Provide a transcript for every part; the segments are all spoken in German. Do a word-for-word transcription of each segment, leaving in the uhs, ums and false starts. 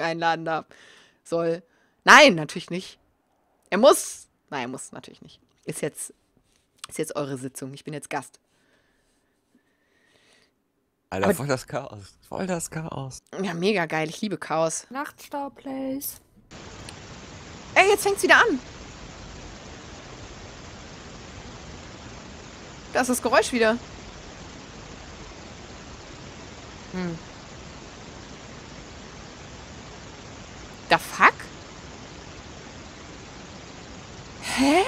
einladen darf. Soll. Nein, natürlich nicht. Er muss. Nein, er muss natürlich nicht. Ist jetzt, ist jetzt eure Sitzung. Ich bin jetzt Gast. Alter, Aber- voll das Chaos. Voll das Chaos. Ja, mega geil. Ich liebe Chaos. Nachtstau-Place. Ey, jetzt fängt's wieder an. Da ist das Geräusch wieder. Hm. Da fuck? Hä?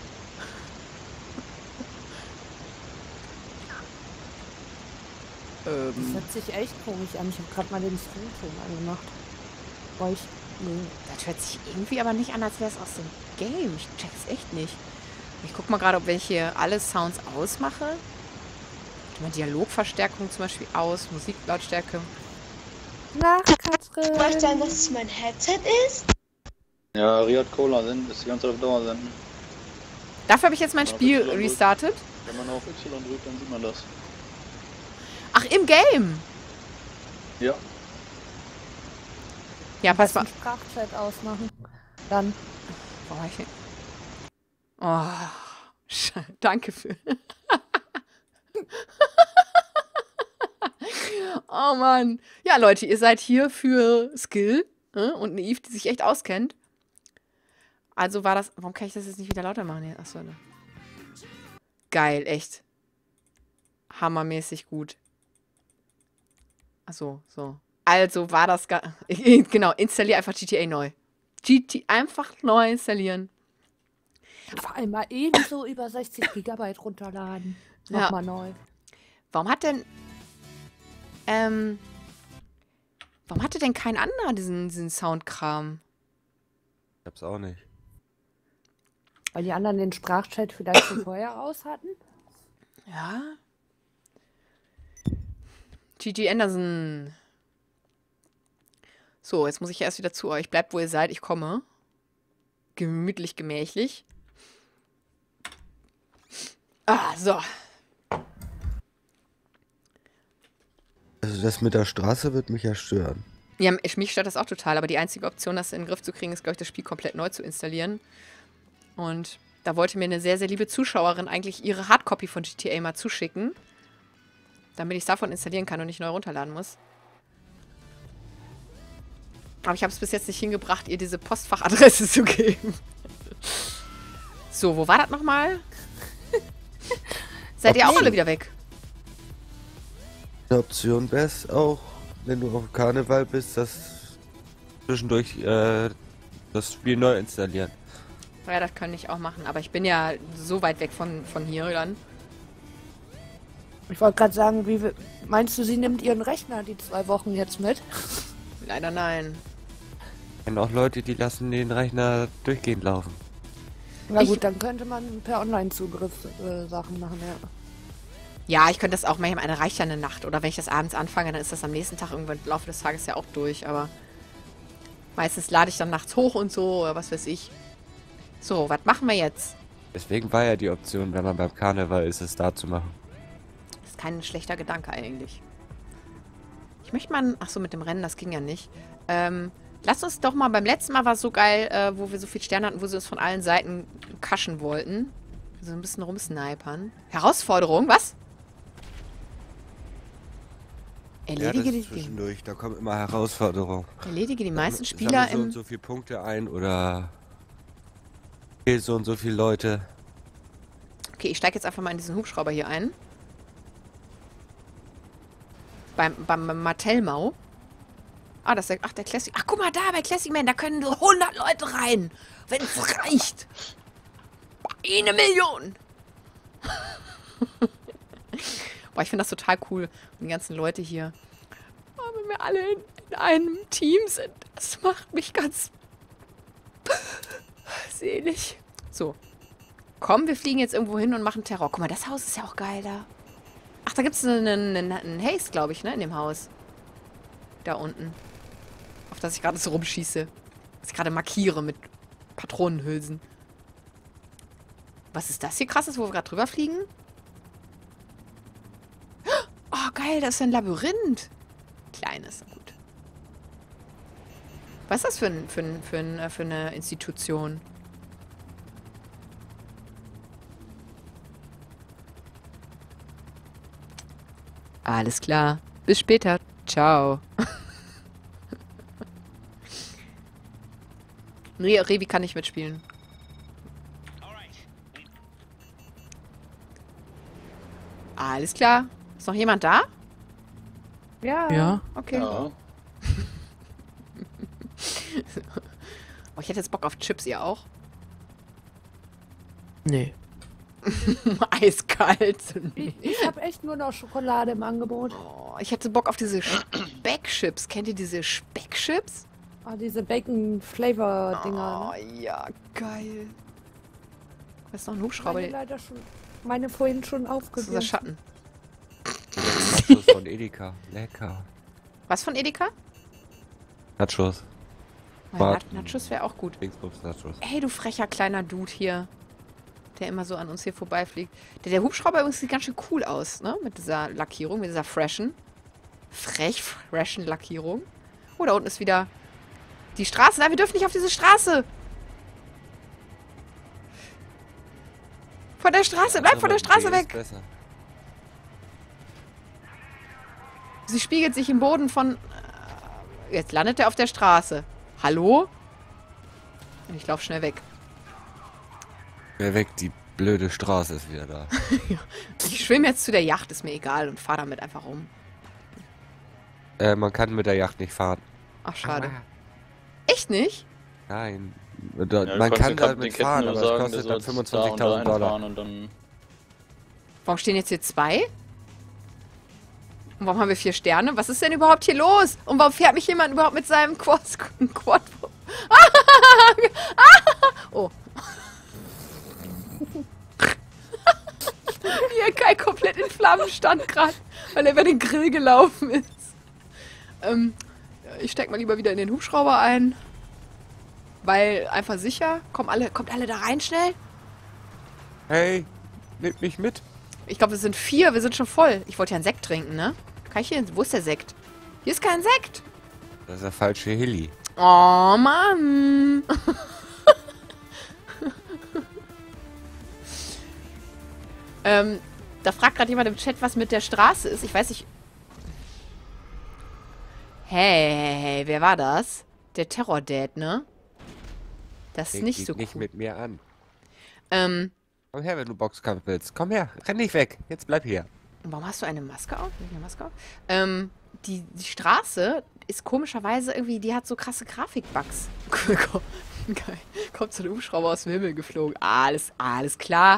Das Ähm, hört sich echt komisch an. Ich habe gerade mal den Streamton angemacht. Bei euch. Nee. das hört sich irgendwie aber nicht an, als wäre es aus dem Game. Ich check's echt nicht. Ich guck mal gerade, ob ich hier alle Sounds ausmache. Ich mal Dialogverstärkung zum Beispiel aus, Musiklautstärke. Nacht, Katrin. Kann es sein, dass es mein Headset ist? Ja, Riad Cola sind, ist die ganze Zeit auf Dauer senden. Dafür habe ich jetzt mein Ja, Spiel bitte, dann drück. restartet. Wenn man auf Y drückt, dann sieht man das. Ach, im Game. Ja. Ja, pass mal. Den Sprachchat ausmachen. Dann. Wo war ich denn? Oh, Sche- danke für. Oh Mann. Ja, Leute, ihr seid hier für Skill, äh, und eine Eve, die sich echt auskennt. Also war das. Warum kann ich das jetzt nicht wieder lauter machen? Hier? Achso, ne. Geil, echt. Hammermäßig gut. Achso, so. Also war das. ga- Genau, installier einfach G T A neu. G T einfach neu installieren. Vor allem mal ebenso über sechzig Gigabyte runterladen. Ja. Nochmal neu. Warum hat denn. Ähm. Warum hatte denn kein anderer diesen, diesen Soundkram? Ich hab's auch nicht. Weil die anderen den Sprachchat vielleicht schon vorher aus hatten. Ja. G G Anderson. So, jetzt muss ich erst wieder zu euch. Bleibt, wo ihr seid. Ich komme. Gemütlich, gemächlich. Ah, so. Also das mit der Straße wird mich ja stören. Ja, mich stört das auch total, aber die einzige Option, das in den Griff zu kriegen, ist, glaube ich, das Spiel komplett neu zu installieren. Und da wollte mir eine sehr, sehr liebe Zuschauerin eigentlich ihre Hardcopy von G T A mal zuschicken, damit ich es davon installieren kann und nicht neu runterladen muss. Aber ich habe es bis jetzt nicht hingebracht, ihr diese Postfachadresse zu geben. So, wo war das nochmal? Seid ihr auch Okay. alle wieder weg? Eine Option wäre es auch, wenn du auf Karneval bist, das zwischendurch äh, das Spiel neu installieren. Ja, das kann ich auch machen, aber ich bin ja so weit weg von, von hier dann. Ich wollte gerade sagen, wie wir- meinst du, sie nimmt ihren Rechner die zwei Wochen jetzt mit? Leider nein. Ich kenne auch Leute, die lassen den Rechner durchgehend laufen. Na Ich- gut, dann könnte man per Online-Zugriff äh, Sachen machen, ja. Ja, ich könnte das auch manchmal, eine reicht ja eine Nacht. Oder wenn ich das abends anfange, dann ist das am nächsten Tag irgendwann im Laufe des Tages ja auch durch. Aber meistens lade ich dann nachts hoch und so, oder was weiß ich. So, was machen wir jetzt? Deswegen war ja die Option, wenn man beim Karneval ist, es da zu machen. Das ist kein schlechter Gedanke eigentlich. Ich möchte mal, ach so, mit dem Rennen, das ging ja nicht. Ähm, lass uns doch mal, beim letzten Mal war es so geil, äh, wo wir so viel Sterne hatten, wo sie uns von allen Seiten kaschen wollten. So ein bisschen rumsnipern. Herausforderung, was? Erledige, die, die, zwischendurch, da kommen immer Herausforderungen. erledige die meisten Sammel Spieler so und im... so viele Punkte ein oder kill so und so viele Leute. Okay, ich steige jetzt einfach mal in diesen Hubschrauber hier ein. Beim, beim Mattelmau. Ah, das ist der, ach, der Classic. Ach, guck mal da, bei Classic Man, da können so hundert Leute rein. Wenn es reicht. Eine Million. Boah, ich finde das total cool. Und die ganzen Leute hier. Oh, wenn wir alle in, in einem Team sind, das macht mich ganz selig. So. Komm, wir fliegen jetzt irgendwo hin und machen Terror. Guck mal, das Haus ist ja auch geil da. Ach, da gibt es einen, einen, einen Haze, glaube ich, ne, in dem Haus. Da unten. Auf das ich gerade so rumschieße. Was ich gerade markiere mit Patronenhülsen. Was ist das hier krasses, wo wir gerade drüber fliegen? Oh, geil, das ist ein Labyrinth. Kleines, gut. Was ist das für, ein, für, ein, für, ein, für eine Institution? Alles klar. Bis später. Ciao. Nee, Revi kann nicht mitspielen. Alles klar. Ist noch jemand da? Ja. Ja. Okay. Ja. Oh, ich hätte jetzt Bock auf Chips, ihr auch? Nee. Eiskalt. Ich, ich habe echt nur noch Schokolade im Angebot. Oh, ich hätte Bock auf diese Speckchips. Kennt ihr diese Speckchips? Ah, diese Bacon-Flavor-Dinger. Oh, ne? ja, geil. Da ist noch ein Hubschrauber. Meine leider schon. Meine vorhin schon Das ist unser aufgegeben. Schatten. Nachos von Edeka. Lecker. Was von Edeka? Nachos. Oh, Bart- Nach Nachos wäre auch gut. Dingsbums Nachos. Hey, du frecher kleiner Dude hier. Der immer so an uns hier vorbeifliegt. Der, der Hubschrauber übrigens sieht ganz schön cool aus, ne? Mit dieser Lackierung, mit dieser freshen. Frech, freshen Lackierung. Oh, da unten ist wieder die Straße. Nein, wir dürfen nicht auf diese Straße. Von der Straße, bleib von der Straße weg. Besser. Sie spiegelt sich im Boden von... Jetzt landet er auf der Straße. Hallo? Und ich laufe schnell weg. Wer weg, die blöde Straße ist wieder da. Ich schwimme jetzt zu der Yacht, ist mir egal, und fahre damit einfach rum. äh, man kann mit der Yacht nicht fahren. Ach, schade. Echt nicht? Nein. Da, Ja, man du kann kannst den damit Captain fahren, nur aber es sagen, kostet der dann soll fünfundzwanzigtausend da und da Dollar. einfahren und dann Warum stehen jetzt hier zwei? Und warum haben wir vier Sterne? Was ist denn überhaupt hier los? Und warum fährt mich jemand überhaupt mit seinem Quad... Quad oh. Wie er Kai komplett in Flammen stand gerade, weil er über den Grill gelaufen ist. Ähm, ich steig mal lieber wieder in den Hubschrauber ein. Weil einfach sicher. Kommt alle, kommt alle da rein schnell? Hey, nehmt mich mit. Ich glaube, wir sind vier. Wir sind schon voll. Ich wollte ja einen Sekt trinken, ne? Kann ich hier... Wo ist der Sekt? Hier ist kein Sekt. Das ist der falsche Hilly. Oh, Mann. ähm, da fragt gerade jemand im Chat, was mit der Straße ist. Ich weiß nicht... Hey, hey, hey, wer war das? Der Terror-Dad, ne? Das ist Leg nicht dich so nicht cool. mit mir an. Ähm, Komm her, wenn du Boxkampf willst. Komm her, renn nicht weg. Jetzt bleib hier. warum hast du eine Maske auf? Eine Maske auf? Ähm, die, die Straße ist komischerweise irgendwie, die hat so krasse Grafikbugs. Geil. Kommt so ein Hubschrauber aus dem Himmel geflogen. Alles, alles klar.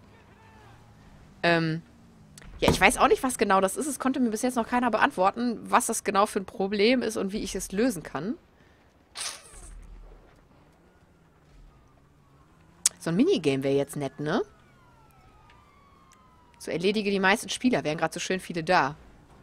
Ähm, ja, ich weiß auch nicht, was genau das ist. Es konnte mir bis jetzt noch keiner beantworten, was das genau für ein Problem ist und wie ich es lösen kann. So ein Minigame wäre jetzt nett, ne? So erledige die meisten Spieler. Wären gerade so schön viele da.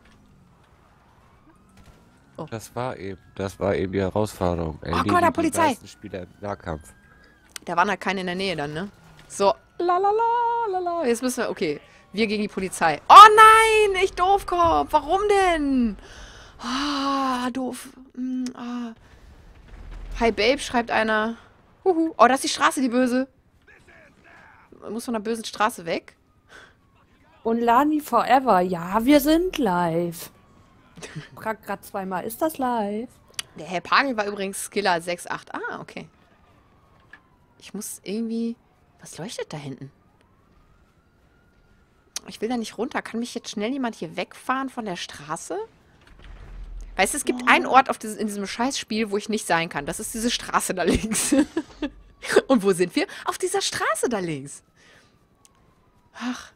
Das war eben, das war eben die Herausforderung. Oh, guck mal, da, Die Polizei. meisten Spieler im Nahkampf. Da waren halt keine in der Nähe dann, ne? So. Lalala, lala. Jetzt müssen wir... Okay. Wir gegen die Polizei. Oh nein! Ich Doofkopf! Warum denn? Ah, doof. Hm, ah. Hi, Babe, schreibt einer. Huhu. Oh, das ist die Straße, die böse. Man muss von der bösen Straße weg. Und Lani Forever. Ja, wir sind live. Frag grad zweimal, ist das live? Der Herr Pagel war übrigens Skiller sechs acht. Ah, okay. Ich muss irgendwie... Was leuchtet da hinten? Ich will da nicht runter. Kann mich jetzt schnell jemand hier wegfahren von der Straße? Weißt du, es gibt einen Ort auf dieses, in diesem Scheißspiel, wo ich nicht sein kann. Das ist diese Straße da links. Und wo sind wir? Auf dieser Straße da links. Ach.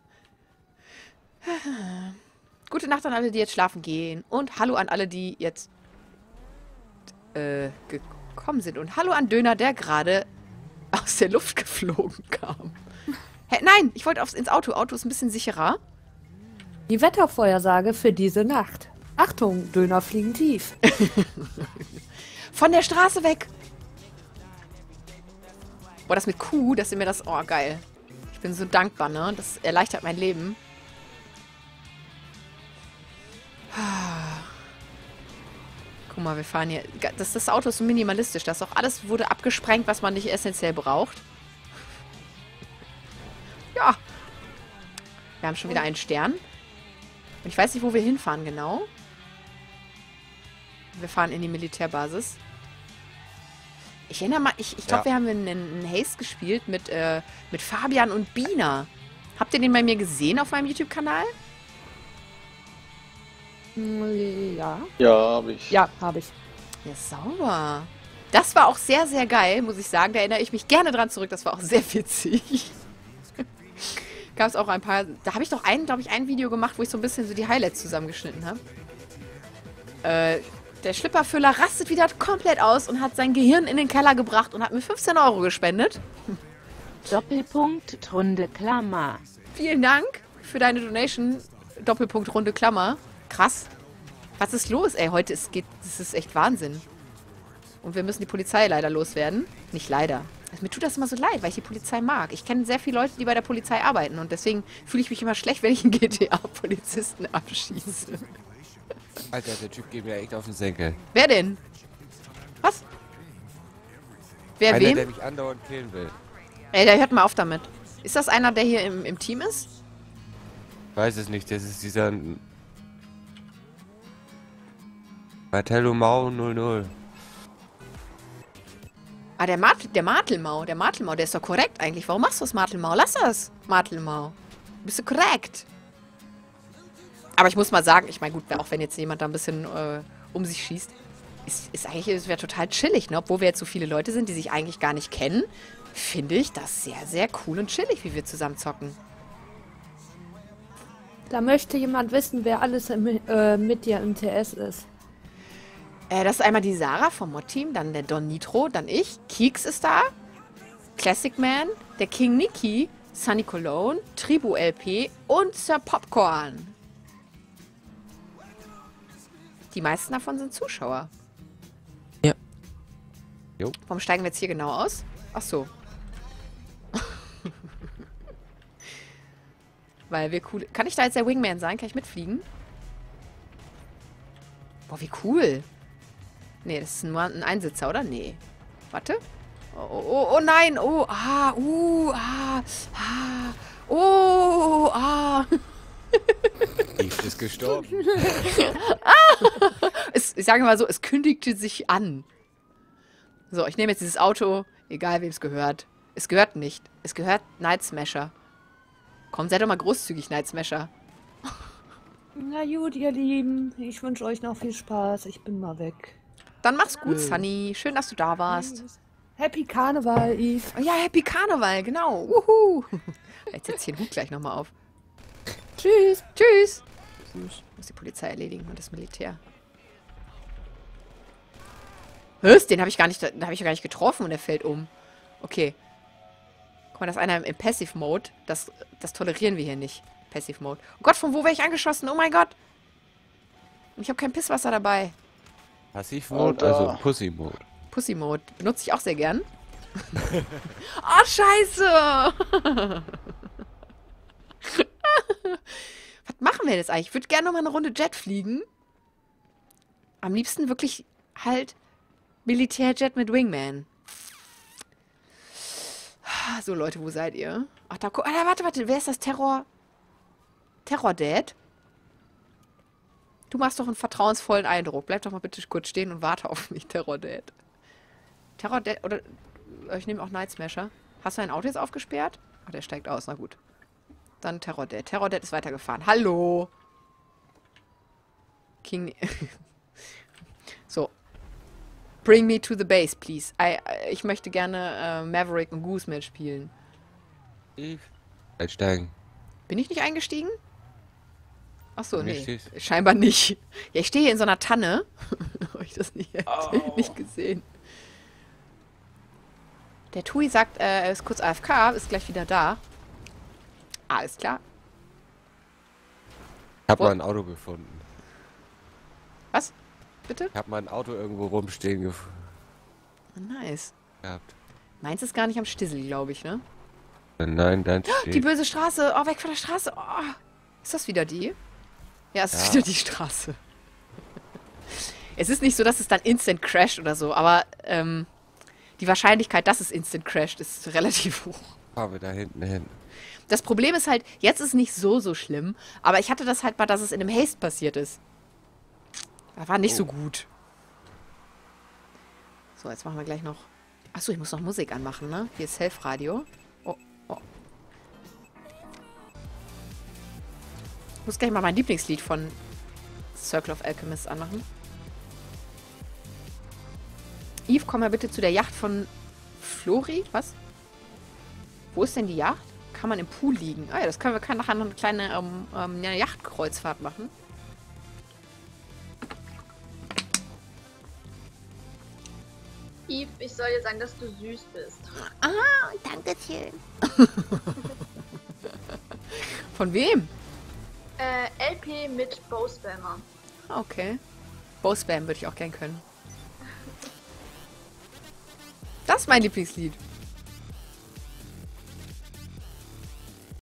Gute Nacht an alle, die jetzt schlafen gehen. Und hallo an alle, die jetzt äh, gekommen sind. Und hallo an Döner, der gerade aus der Luft geflogen kam. Hä, nein, ich wollte aufs, ins Auto. Auto ist ein bisschen sicherer. Die Wettervorhersage für diese Nacht. Achtung, Döner fliegen tief. Von der Straße weg. Boah, das mit Q, dass ihr mir das... Oh, geil. Ich bin so dankbar, ne? Das erleichtert mein Leben. Guck mal, wir fahren hier. Das, das Auto ist so minimalistisch. Das auch alles wurde abgesprengt, was man nicht essentiell braucht. Ja. Wir haben schon wieder einen Stern. Und ich weiß nicht, wo wir hinfahren genau. Wir fahren in die Militärbasis. Ich erinnere mal, ich, ich glaube, Ja. wir haben einen, einen Haste gespielt mit, äh, mit Fabian und Bina. Habt ihr den bei mir gesehen auf meinem YouTube-Kanal? Hm, Ja. Ja, habe ich. Ja, habe ich. Ja, sauber. Das war auch sehr, sehr geil, muss ich sagen. Da erinnere ich mich gerne dran zurück. Das war auch sehr witzig. Gab es auch ein paar... Da habe ich doch ein, glaube ich, ein Video gemacht, wo ich so ein bisschen so die Highlights zusammengeschnitten habe. Äh, der Schlipperfüller rastet wieder komplett aus und hat sein Gehirn in den Keller gebracht und hat mir fünfzehn Euro gespendet. Doppelpunkt, Runde Klammer. Vielen Dank für deine Donation. Doppelpunkt, Runde Klammer. Krass. Was ist los, ey? Heute ist, geht, das ist echt Wahnsinn. Und wir müssen die Polizei leider loswerden. Nicht leider. Also, mir tut das immer so leid, weil ich die Polizei mag. Ich kenne sehr viele Leute, die bei der Polizei arbeiten. Und deswegen fühle ich mich immer schlecht, wenn ich einen G T A-Polizisten abschieße. Alter, der Typ geht mir echt auf den Senkel. Wer denn? Was? Wer Einer, wem? der mich andauernd killen will. Ey, der hört mal auf damit. Ist das einer, der hier im, im Team ist? Weiß es nicht, das ist dieser... Martello Mau null null. Ah, der, Mart der Martelmau. Der Martelmau, der ist doch korrekt eigentlich. Warum machst du das, Martelmau? Lass das, Martelmau. Bist du korrekt? Aber ich muss mal sagen, ich meine, gut, auch wenn jetzt jemand da ein bisschen äh, um sich schießt, ist, ist eigentlich, es wäre total chillig, ne? Obwohl wir jetzt so viele Leute sind, die sich eigentlich gar nicht kennen, finde ich das sehr, sehr cool und chillig, wie wir zusammen zocken. Da möchte jemand wissen, wer alles im, äh, mit dir im T S ist. Äh, das ist einmal die Sarah vom Mod-Team, dann der Don Nitro, dann ich, Keeks ist da, Classic Man, der King Niki, Sunny Cologne, Tribu L P und Sir Popcorn. Die meisten davon sind Zuschauer. Ja. Jo. Warum steigen wir jetzt hier genau aus? Ach so. Weil wir cool... Kann ich da jetzt der Wingman sein? Kann ich mitfliegen? Boah, wie cool. Nee, das ist nur ein Einsitzer, oder? Nee. Warte. Oh, oh, oh, oh nein. Oh, ah, uh, ah, ah. Oh, ah. Eve ist gestorben. Es, ich sage mal so, es kündigte sich an. So, ich nehme jetzt dieses Auto, egal wem es gehört. Es gehört nicht. Es gehört Night Smasher. Komm, seid doch mal großzügig, Night Smasher. Na gut, ihr Lieben. Ich wünsche euch noch viel Spaß. Ich bin mal weg. Dann mach's gut, Sunny. Schön, dass du da warst. Happy Karneval, Eve. Oh ja, Happy Karneval, genau. Wuhu. Jetzt setz ich den Hut gleich nochmal auf. Tschüss. Tschüss. Muss die Polizei erledigen und das Militär. Was? Den habe ich gar nicht, den habe ich gar nicht getroffen und der fällt um. Okay. Guck mal, das ist einer im, im Passive Mode. Das, das tolerieren wir hier nicht. Passive Mode. Oh Gott, von wo wäre ich angeschossen? Oh mein Gott. Und ich habe kein Pisswasser dabei. Passivmode, Alter. also Pussy-Mode. Pussy Mode. Benutze ich auch sehr gern. Oh, scheiße. Was machen wir jetzt eigentlich? Ich würde gerne noch mal eine Runde Jet fliegen. Am liebsten wirklich halt Militärjet mit Wingman. So, Leute, wo seid ihr? Ach, da guck. Ah, warte, warte. Wer ist das? Terror? Terror-Dad? Du machst doch einen vertrauensvollen Eindruck. Bleib doch mal bitte kurz stehen und warte auf mich, Terror-Dad. Terror-Dad, oder... Ich nehme auch Night Smasher. Hast du dein Auto jetzt aufgesperrt? Ach, der steigt aus. Na gut. Dann Terror-Dad. Terror-Dad ist weitergefahren. Hallo! King... So. Bring me to the base, please. I, ich möchte gerne äh, Maverick und Goose mitspielen. Eve. Einsteigen. Bin ich nicht eingestiegen? Ach so, Wo nee. stehst? Scheinbar nicht. Ja, ich stehe hier in so einer Tanne. Habe ich das nicht, nicht gesehen. Der Tui sagt, äh, er ist kurz A F K, ist gleich wieder da. Alles klar. Ich hab Wo- mal ein Auto gefunden. Was? Bitte? Ich hab mal ein Auto irgendwo rumstehen gef Nice. gehabt. Meins ist gar nicht am Stissel, glaube ich, ne? Nein, dann Die steht... böse Straße. Oh, weg von der Straße. Oh. Ist das wieder die? Ja, es ist Ja. wieder die Straße. Es ist nicht so, dass es dann instant crasht oder so, aber ähm, die Wahrscheinlichkeit, dass es instant crasht, ist relativ hoch. Fahren wir da hinten hin. Das Problem ist halt, jetzt ist nicht so, so schlimm, aber ich hatte das halt mal, dass es in einem Haste passiert ist. Das war nicht Oh. so gut. So, jetzt machen wir gleich noch... Achso, ich muss noch Musik anmachen, ne? Hier ist Self-Radio. Oh, oh. Ich muss gleich mal mein Lieblingslied von Circle of Alchemists anmachen. Eve, komm mal bitte zu der Yacht von Flori. Was? Wo ist denn die Yacht? Kann man im Pool liegen? Ah ja, das können wir können nachher noch eine kleine ähm, ähm, eine Yachtkreuzfahrt machen. Eve, ich soll dir sagen, dass du süß bist. Ah, danke schön. Von wem? Äh, L P mit Bowspammer. Ah, okay. Bowspam würde ich auch gern können. Das ist mein Lieblingslied.